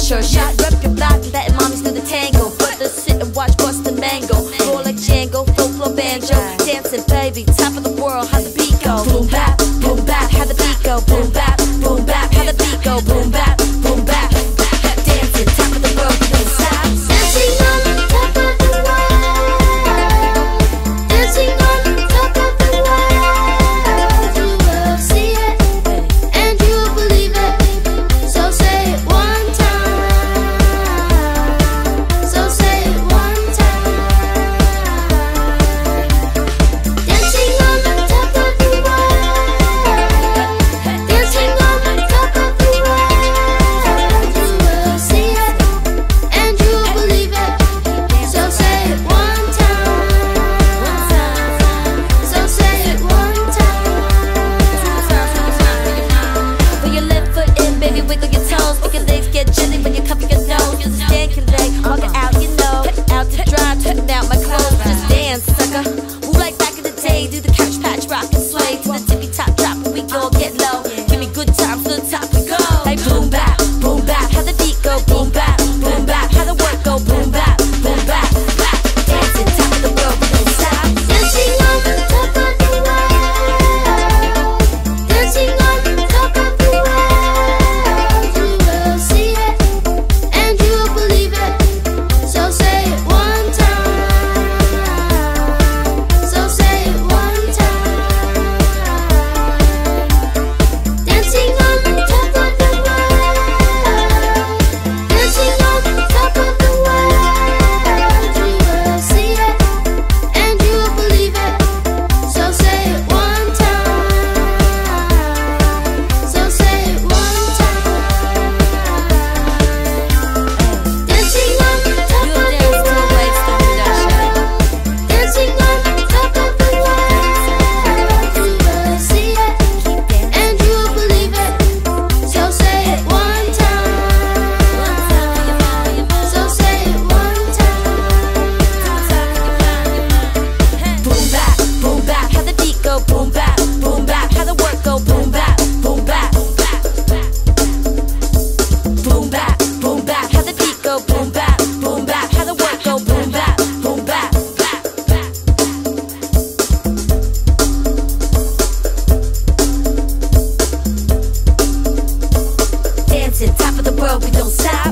sure shot. Rep your block, letting mommies do the tango. Brothers sit and watch bust the mango. Roll like Django, flow banjo. Dancing baby, top of the world, how the beat go. Boom bap, how the beat go. Boom bap, how the beat go. Boom bap, dancing, top of the world, we don't stop. Dancing on the top of the world. Dancing on the top of the world. You will see it and you will believe it. So say it one time. So say it one time. Dancing on the top of the world. Dancing on the top of the world. You will see it and you will believe it. So say it one time. So say it one time. Put your left foot in, baby, wiggle your toes. Make your legs get jelly when you cover your nose. Use a stand leg, walk it out, you know. Out to dry, tucking out my clothes. Just dance, sucker. Who like back in the day, do the couch patch, rock and sway to the tippy top drop when we gon' get low. Give me good times, to the top we go. Hey, boom bap, how the beat go. Boom bap, how the work go. Boom bap, dancing, top of the world, we don't stop. Dancing on the top of the world. Dancing on the top of the world. You will see it and you will believe it. So say it one time. So say it one time. Dancing on the top of the world. Dancing on the top of the world. You will see it and you will believe it. So say it one time. So say it one time. Dancing on the top You of the dance to the waves, don't do that shit. world. Dancing on the top of the world. You will see it and you will believe it. So say it one time. So say it one time. Boom bap, how the beat go. Boom bap, how the work go. Boom bap, boom bap, how the beat go. Boom bap, how the work go. Boom bap, dancing, top of the world, we don't stop.